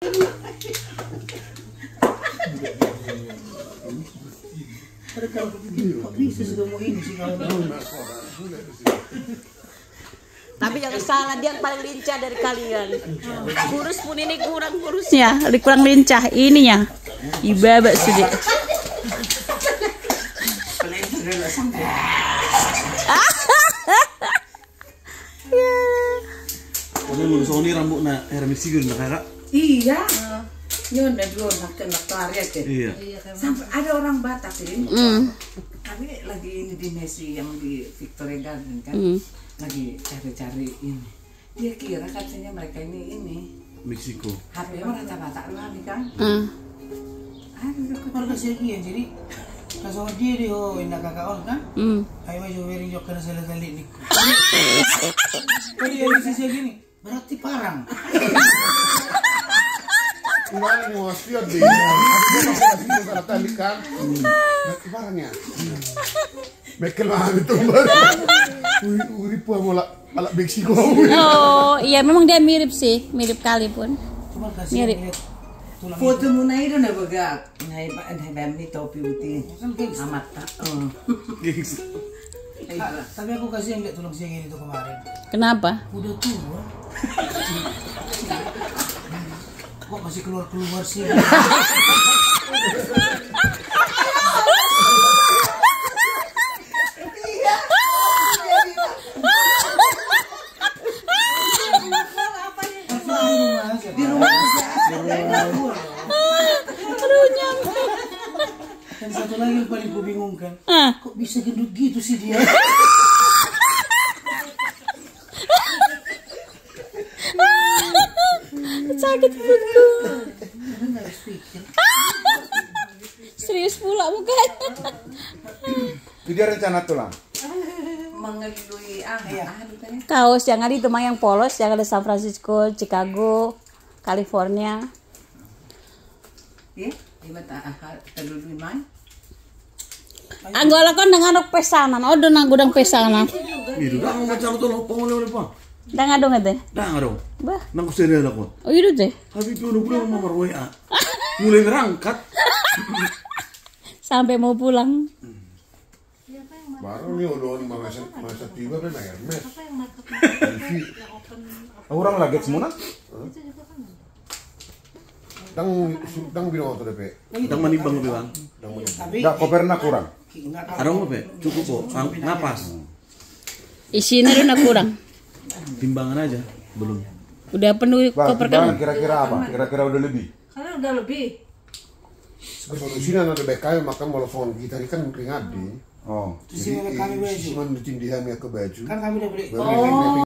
Bisa sudah mau ini sih kalau Tapi jangan salah, dia yang paling lincah dari kalian. Kurus pun ini kurang kurusnya, lebih kurang lincah ininya. Ibabak sudah. Kamu mau Sony rambutnya Hermes Sigur nak kakak? iya. Nyon dulu nak karya ke. Iya. Sampai ada orang Batak ini. Kami lagi ini di Messi yang di Victoria Garden kan. Lagi cari-cari ini. Dia kira katanya mereka ini Meksiko. HP orang Batak lagi kan. Keluarga saya jadi kasih dia deh indah kakak on kan. Ayo maju beri jok karena saya lihat nih. Kalau dia di sisi gini berarti parang. Kemarin mau siap deh. Aku masih salah tali kan. Berarti parangnya. Mekel mah itu baru. Uri pun mau alak Meksiko. Oh iya, memang dia mirip sih, mirip kali pun. Mirip. Foto muna itu na baga. Nai bambi topi putih. Amat tak. Tapi aku kasih yang lihat tulang siang ini tuh kemarin. Kenapa? Udah tua. Kok masih keluar sih? Di rumah aja. Aduh, nyampe. Dan satu lagi yang paling gue bingungkan, kok bisa gendut gitu sih dia? Sakit perutku. Serius pula mukanya. Itu dia rencana tulang. Mengelui ditanya. Kaos yang ada itu mah yang polos, yang ada San Francisco, Chicago, California. Ya, di mata terlalu main. Anggola kon dengan ok pesanan, odo nang gudang pesanan. Itu dah mau macam tu lompong oleh apa? Dah ngadong ete. Dah ngadong. Bah. Nang serial aku. Oh itu teh. Tapi tu udah nomor WA. Mulai ngerangkat. Sampai mau pulang. Baru nih udah masa tiba kan Hermes. Orang lagi semua. Dang bilang waktu DP. Dang manibang lebih bang. Dah koperna kurang. Arong apa? Cukup kok. Ngapas. Isinya udah kurang. Timbangan aja belum. Udah penuh koper kamu. Kira-kira apa? Kira-kira udah lebih. Karena udah lebih. Solusinya ada BKM makan telepon kita ini kan ringadi. Oh, Terus kami baju. Cuma ditindihan ya ke baju. Kan kami udah beli.